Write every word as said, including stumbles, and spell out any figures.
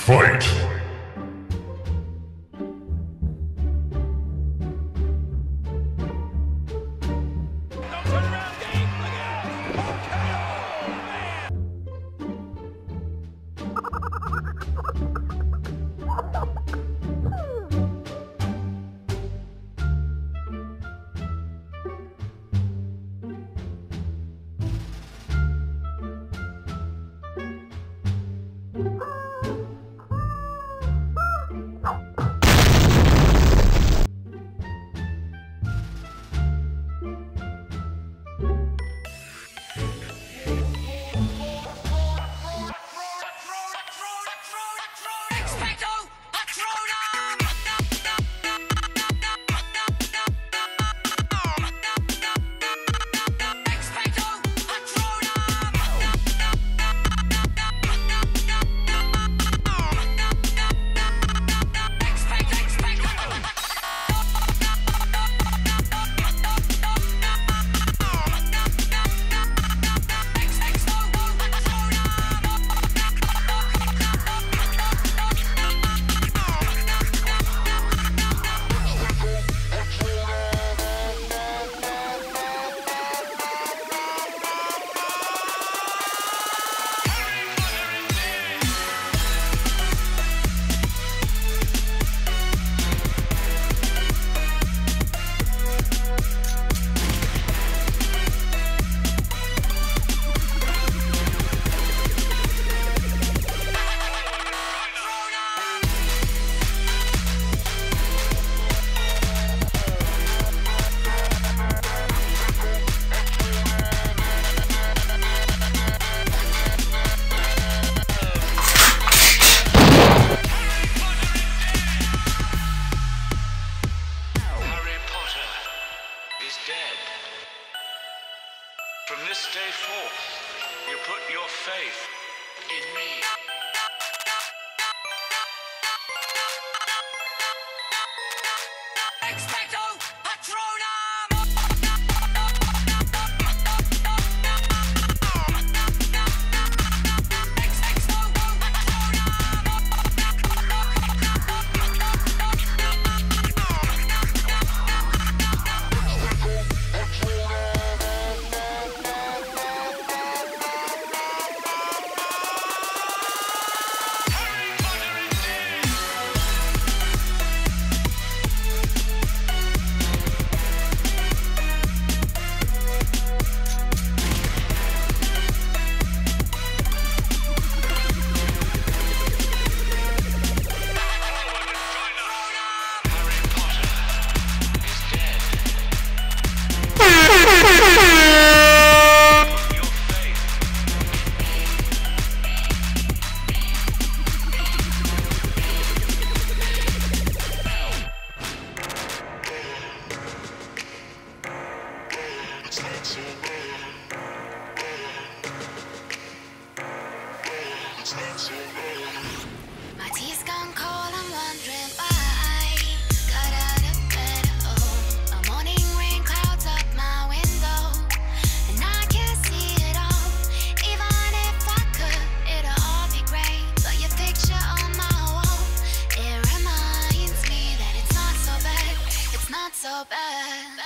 Fight! From this day forth, you put your faith in me. Expecto Patronum! Expecto My tea's gone cold, I'm wondering why. Got out of bed, oh. A morning rain clouds up my window, and I can't see it all. Even if I could, it'll all be great. But your picture on my wall, it reminds me that it's not so bad. It's not so bad.